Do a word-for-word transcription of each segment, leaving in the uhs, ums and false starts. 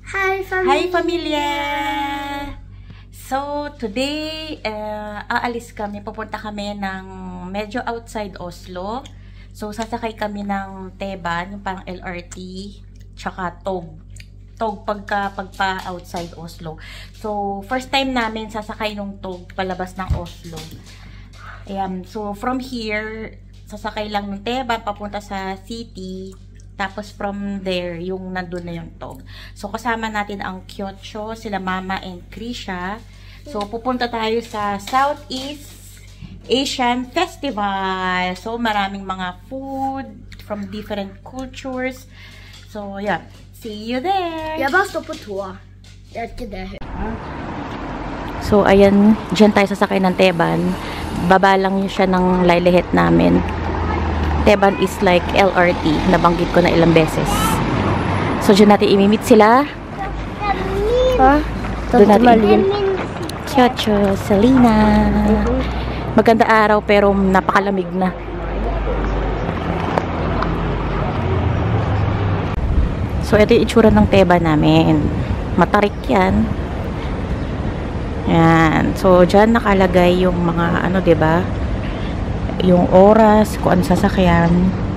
Hi, family! Hi, pamilya! So, today, uh, aalis kami. Pupunta kami ng medyo outside Oslo. So, sasakay kami ng T-Bahn, yung parang L R T, tsaka T O G. T O G pagka, pagpa outside Oslo. So, first time namin sasakay ng T O G palabas ng Oslo. Ayan. So, from here, sasakay lang ng T-Bahn papunta sa city. Tapos from there, yung nandun na yung T O G. So, kasama natin ang Kyocho, sila Mama and Krisha. So, pupunta tayo sa Southeast Asian Festival. So, maraming mga food from different cultures. So, yeah. See you there! Jag bara står på tå. Jag tycker det är högt. So, ayan. Diyan tayo sasakay ng T-Bahn. Baba lang siya ng lilihet namin. T-Bahn is like L R T. Nabanggit ko na ilang beses. So, dyan natin imimit sila. Ha? Doon natin. Kyocho, Selena. Maganda araw pero napakalamig na. So, ito yung itsura ng T-Bahn namin. Matarik yan. Yan. So, dyan nakalagay yung mga ano, diba? Yung oras, kung ano sasakyan.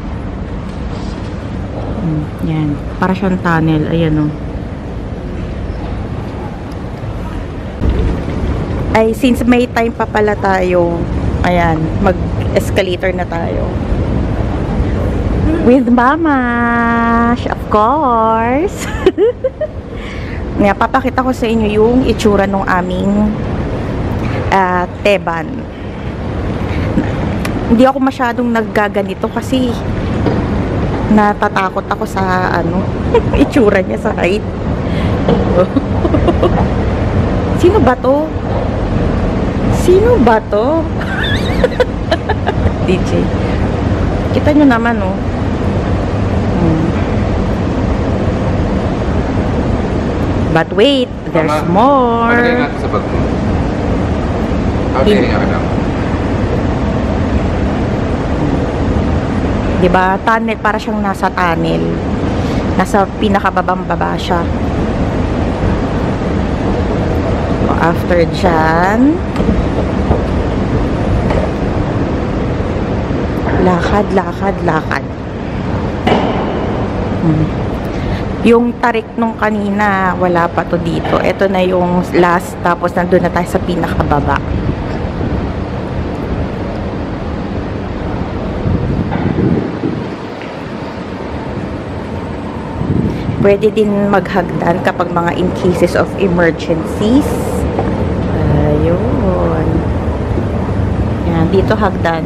Hmm, yan. Para siyang tunnel. Ayan o. Ay, since may time pa pala tayo, ayan, mag-escalator na tayo. With Mama! Of course! Nga, papakita ko sa inyo yung itsura ng aming uh, T-Bahn. Hindi ako masyadong naggaganito kasi natatakot ako sa ano, itsura niya sa height. Sino ba to? Sino ba to? D J. Kita nyo naman, oh. Hmm. But wait, there's Mama, more. Palagay natin sa bag mo. Okay, nga lang. Diba? Tunnel, para siyang nasa tunnel. Nasa pinakababang baba siya. So, after dyan, lakad, lakad, lakad. Hmm. Yung tarik nung kanina, wala pa to dito. Ito na yung last, tapos nandun na tayo sa pinakababa. Pwede din maghagdan kapag mga in cases of emergencies. Ayun. Yan, dito hagdan.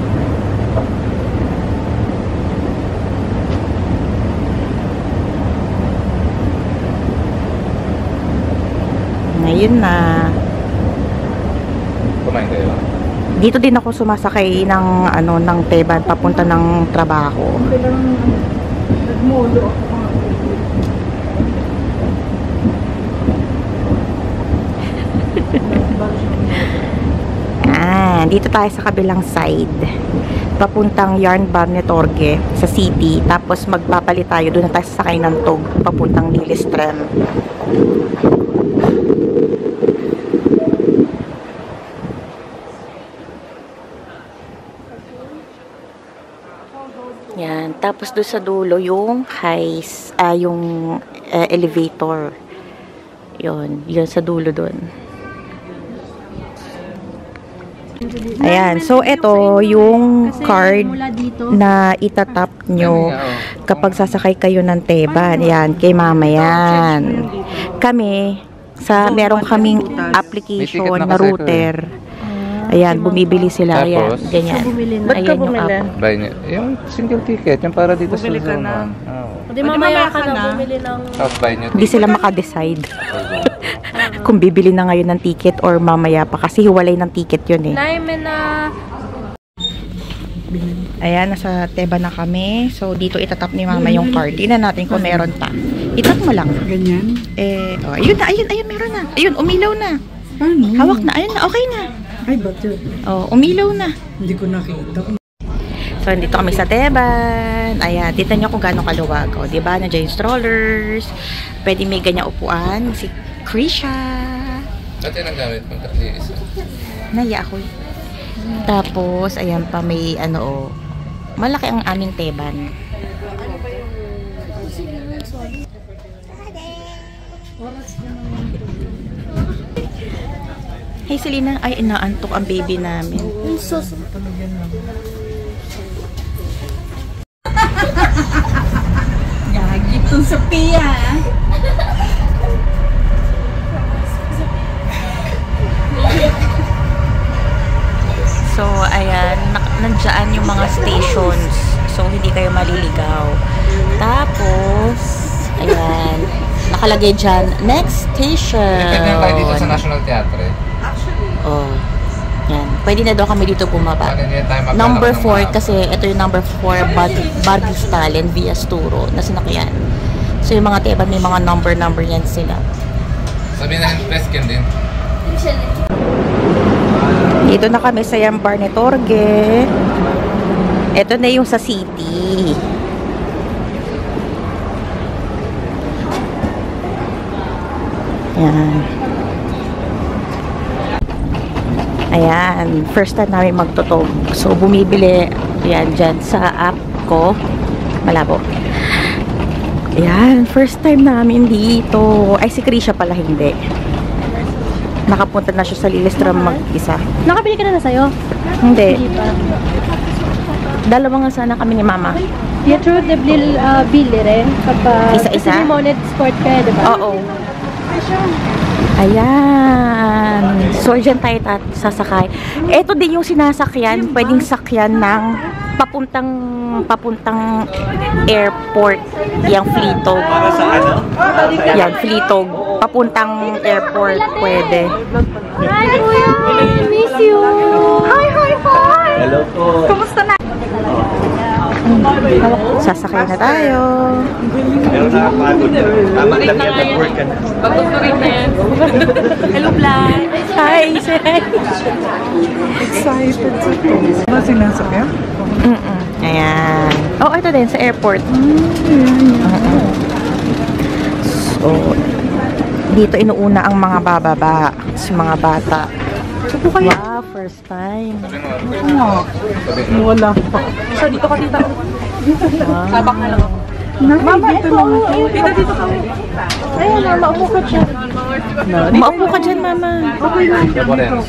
Ngayon na. Kumain kayo. Dito din ako sumasakay ng ano ng T-Bahn papunta ng trabaho. Nagmolo ako. Ah, dito tayo sa kabilang side. Papuntang Jernbanen Torget sa city. Tapos magpapalit tayo. Doon na tayo sasakay ng T O G papuntang Lillestrøm. Yan. Tapos doon sa dulo yung highs, ah, yung uh, elevator. Yun. Yun sa dulo doon. Ayan. So, ito yung card na itatap nyo kapag sasakay kayo ng T-Bahn. Ayan. Kay Mama yan. Kami, sa meron kaming application na router. Ayan. Bumibili sila. Ayan. Ganyan. Ba't ka bumili? Yung single ticket, yung para dito sa zona. Hindi mamaya ka na bumili ng... Hindi sila makadecide. Kung bibili na ngayon ng ticket or mamaya pa kasi hiwalay ng ticket yun eh. na... Ayan, nasa T-Bahn na kami. So, dito itatap ni Mama yung card. Tingnan natin kung meron pa. Itap mo lang. Ganyan? Eh, oh, ayun na, ayun, ayun, meron na. Ayun, umilaw na. Ano? Hawak na, ayun na, okay na. Ay, ba't yun? Oh, umilaw na. Hindi ko nakita. So, So, dito kami sa Teban. Ayan, dito nyo kung gaano kaluwag. O, diba? Nandiyan yung strollers. Pwede may ganyan upuan. Si Krisha. Ba't yan ang gamit mong tatli isa? Naya ako. Tapos, ayan pa may ano o. Malaki ang aming Teban. Hey Selena, ay inaantok ang baby namin. Gagi itong Sophia. So, ayan, nandiyan yung mga stations. So, hindi kayo maliligaw. Tapos, ayan, nakalagay dyan, next station. Pwede na tayo dito sa National Theatre. Oh, yan. Pwede na daw kami dito bumaba. Ano hindi tayo maglalak Number ng four, mga- kasi ito yung number four, Barrio Stalin via Sturo, na sinakyan. So, yung mga Teban, may mga number-number yan sila. Sabihin na yung Peskin din. Dito na kami sa Yambar ni Torge. Ito na yung sa city. Ayan. Ayan. First time namin magtutog. So, bumibili yan dyan sa app ko. Malabo. Ayan. First time namin dito. Ay, si Krisha pala hindi. Nakapunta na siya sa Lillestrøm mag-isa. Nakabili ka na na sa'yo? Hindi. Hindi pa. Dalawa nga sana kami ni Mama. Jag tror det blir uh, billigare kapag Isa-isa? kasi Monet Sport ka, di ba? Oo. Ayan. So, dyan tayo tat- sasakay. Ito din yung sinasakyan. Pwedeng sakyan ng papuntang papuntang airport. Yang Fleetog. Yan, Fleetog. Papuntang airport. Pwede. Hi, Kuya! Miss you! Hi, hi, hi! Hello po. Kumusta na? Sasakay na tayo. Pero nakapagod na. Tama lang yan, nag-work ka na. Hello, Vlad. Hi, Shay. Excited sa ito. Ano sinasakyan? Mm-mm. Ayan. Oh, ito din, sa airport. So, dito inuuna ang mga bababa. Sa mga bata. Wow, first time. Sabihin mo. Sabihin mo. Wala pa. Wow. Mama, ito lang ito. Dito, dito kami. Ayun, mama, upo ka siya. Maupo ka dyan, Mama. Kaya po rin.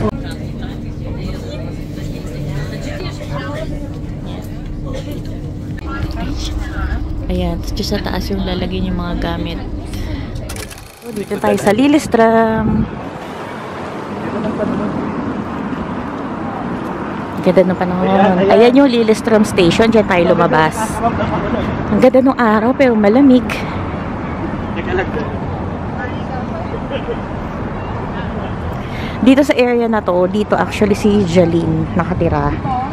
Ayan, dito sa taas yung lalagyan yung mga gamit. So, dito tayo sa Lillestrøm. Ganda ng panahon. Ayan yung Lillestrøm Station. Diyan tayo lumabas. Ang ganda ng araw pero malamig. Dito sa area na to, dito actually si Jaline nakatira.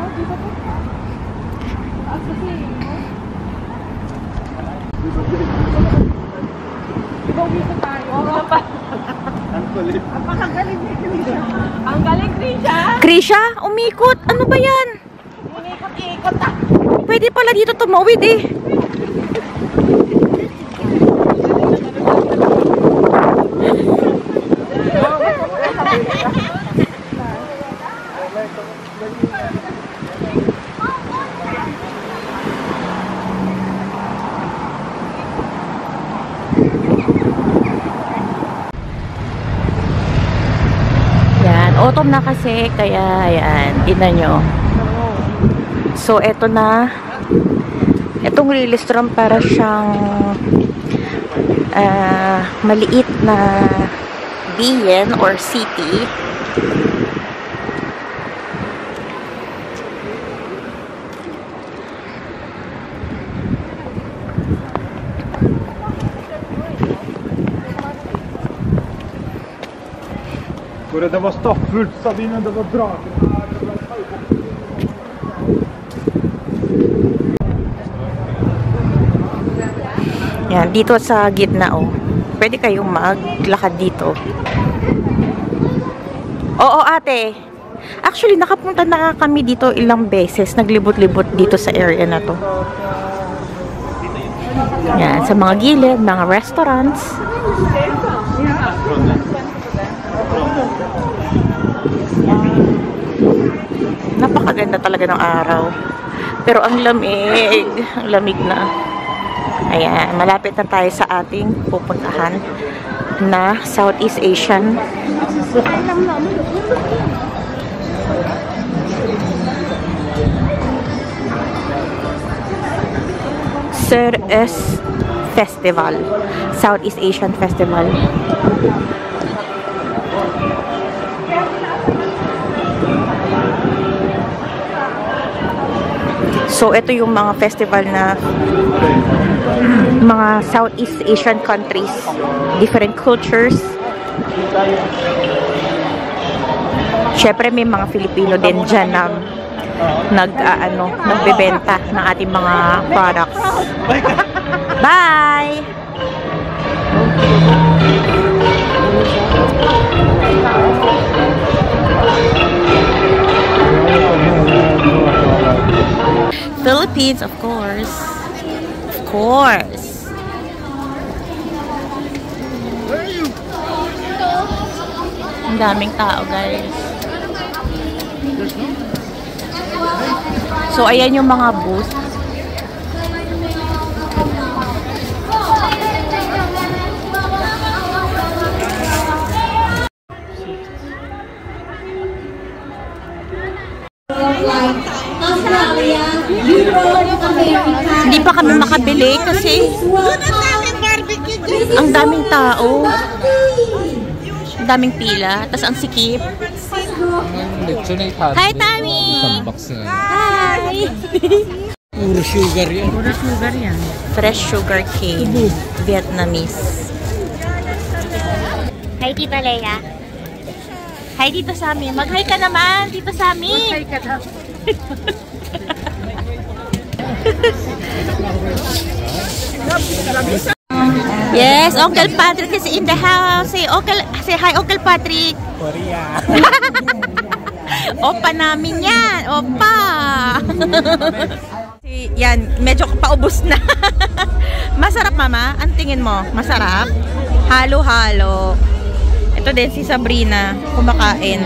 Ang galing, Krisha. Krisha, umikot. Ano ba yan? Umikot-ikot ah. Pwede pala dito tumawid eh. Yan, autumn na kasi kaya ayan, ina nyo. So, eto na. Etong Lillestrøm para siyang uh, maliit na biyen or city. Hvor det var stappfullt, Sabine, det var drager. Yan, dito sa gitna oh. Pwede kayong maglakad dito. Oo, ate. Actually, nakapunta na kami dito ilang beses. Naglibot-libot dito sa area na to. Yan, sa mga gilid, mga restaurants. Napakaganda talaga ng araw. Pero ang lamig. Ang lamig na. Ayan, malapit na tayo sa ating pupuntahan na Southeast Asian. S E R S Festival. Southeast Asian Festival. So, ito yung mga festival na mga Southeast Asian countries, different cultures. Syempre, may mga Filipino din dyan na nag, uh, ano, nagbebenta ng ating mga products. Bye! Philippines, of course. Of course. Ang daming tao, guys. So, ayan yung mga booth. Hindi pa kami makabili kasi ang daming tao. Ang daming pila. Tapos ang sikip. Hi, Tami! Hi! Puro sugar yan. Puro sugar yan. Fresh sugar cane. Vietnamese. Hi, Tita Leia. Hi, Tito Sammy. Mag-hi ka naman, Tito Sammy. Hi ka daw. Yes, Uncle Patrick is in the house. Say, Uncle, say hi, Uncle Patrick. Korea. Opa namin yan. Opa. Yan, medyo paubos na. Masarap, Mama? Ang tingin mo? Masarap? Halo-halo. Ito din si Sabrina, kumakain.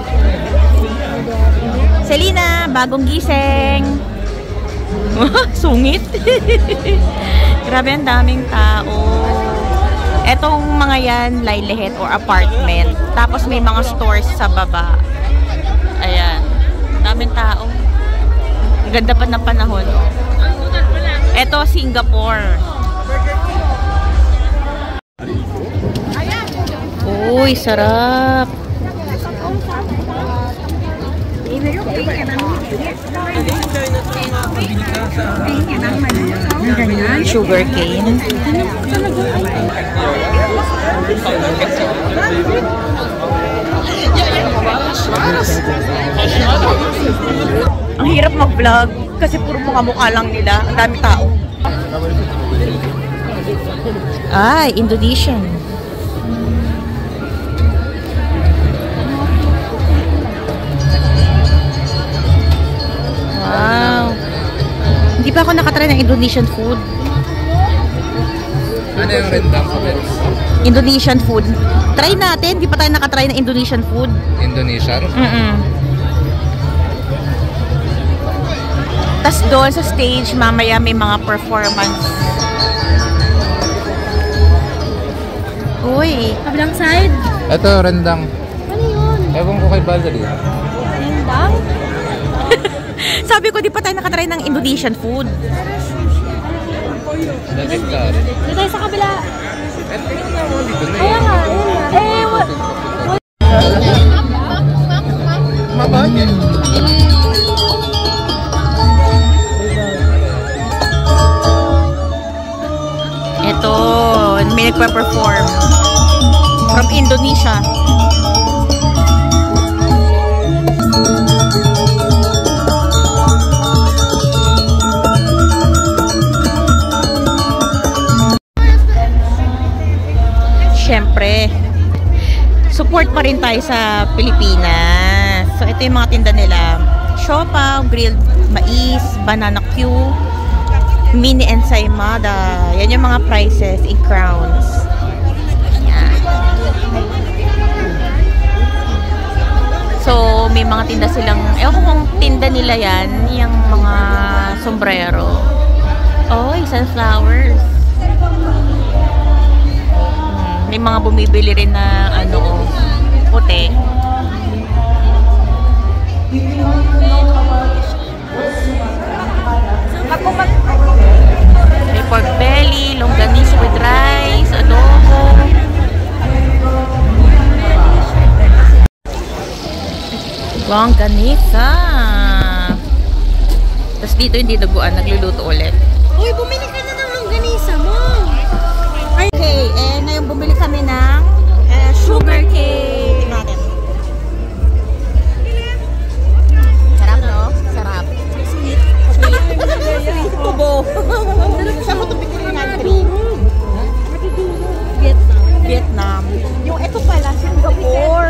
Selena, bagong gising. Sungit. Grabe, ang daming tao. Etong mga yan, lilehet or apartment. Tapos may mga stores sa baba. Ayan. Daming tao. Ganda pa ng panahon. Eto, Singapore. Uy, sarap. Sugar cane. Ang hirap mag-vlog kasi puro mukha-mukha lang nila. Ang dami tao. Ay, Indonesian. Wow. Hindi pa ako nakatry ng Indonesian food. Ano yung rendang comments? Indonesian food. Try natin. Hindi pa tayo nakatry ng Indonesian food. Indonesian? Mm-mm. Tas doon sa stage, mamaya may mga performance. Uy. Kabilang side. Ito, rendang. Ano yun? Ewan ko kay Valerie. Rendang? Sabi ko, di pa tayo nakatry ng Indonesian food. Nagit ka rin. Dito tayo sa kabila. Ito yung naman dito na Kaya nga, yun nga. Eh, what? Mabagay. Ito, may nagpa-perform from Indonesia. Siyempre, support pa rin tayo sa Pilipinas. So, ito yung mga tinda nila. Siopaw, grilled mais, banana Q, mini ensaymada. Yan yung mga prices in crowns. Yan. So, may mga tinda silang, ewan ko kung tinda nila yan, yung mga sombrero. Oh, sunflowers. Hmm, may mga bumibili rin na, ano, puti. May pork belly, longganisa with rice, adobo. Longganisa. Tapos dito hindi naguan, nagluluto ulit. Uy, bumili ka na ng longganisa mo. Okay, eh ngayon bumili kami ng uh, sugar cake. Tingnan natin. Sarap, no? Sarap. Sweet. Sweet. Tubo. Saan mo ito bigyan ng cream? Vietnam. Vietnam. Yung ito pala, Singapore.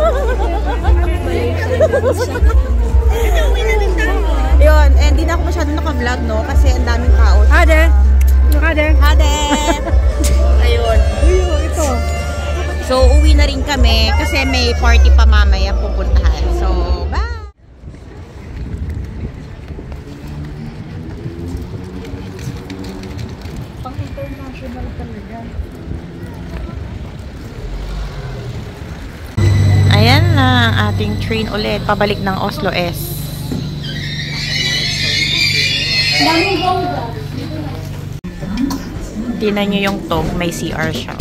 Ito, uwi na rin tayo. Yun, eh, hindi na ako masyadong naka-vlog, no? Kasi ang daming tao. Hade. Hade. Hade! Ayun. Ito. So, uwi na rin kami kasi may party pa mamaya pupuntahan. So, bye! Pang-international talaga. Ayan na ang ating train ulit. Pabalik ng Oslo S. Daming bongga. Tingnan nyo yung tog. May C R siya.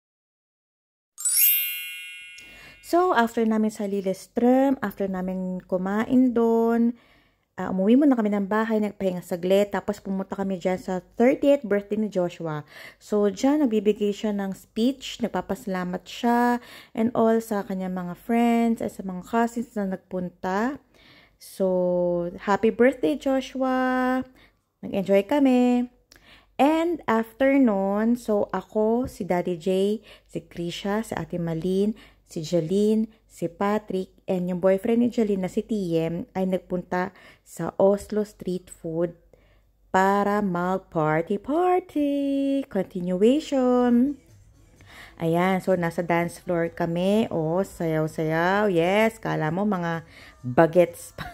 So, after namin sa Lillestrøm, after namin kumain doon, uh, umuwi muna kami ng bahay, nagpahinga saglit, tapos pumunta kami dyan sa thirtieth birthday ni Joshua. So, dyan, nagbibigay siya ng speech, nagpapasalamat siya, and all sa kanyang mga friends, at sa mga cousins na nagpunta. So, happy birthday, Joshua! Nag-enjoy kami. And after nun, so ako, si Daddy J, si Krisha, si Ate Malin, si Jaline, si Patrick, and yung boyfriend ni Jaline na si T M ay nagpunta sa Oslo Street Food para mag-party-party. Continuation. Ayan, so nasa dance floor kami. Oh, sayaw-sayaw. Yes, kala mo mga bagets pa.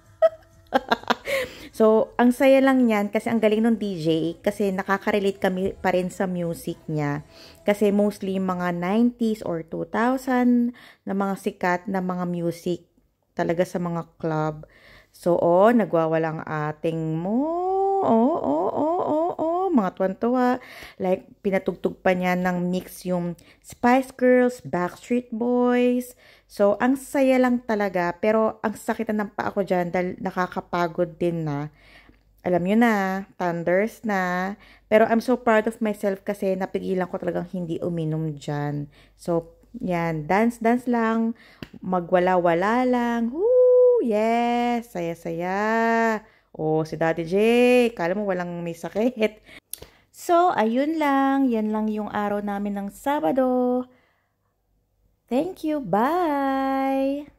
So, ang saya lang niyan kasi ang galing ng D J kasi nakaka-relate kami pa rin sa music niya. Kasi mostly mga nineties or two thousand na mga sikat na mga music talaga sa mga club. So, oh, nagwawalang ating mo. Oh, oh, oh, oh, oh. Mga tuwan-tuwa. Like, pinatugtog pa niya ng mix yung Spice Girls, Backstreet Boys. So, ang saya lang talaga. Pero, ang sakitan ng paa ko dyan dahil nakakapagod din na. Alam nyo na, thunders na. Pero, I'm so proud of myself kasi napigilan ko talagang hindi uminom dyan. So, yan. Dance-dance lang. Magwala-wala lang. Woo! Yes! Saya-saya. Oh, si Daddy J. Kala mo walang may sakit. So, ayun lang. Yan lang yung araw namin ng Sabado. Thank you. Bye!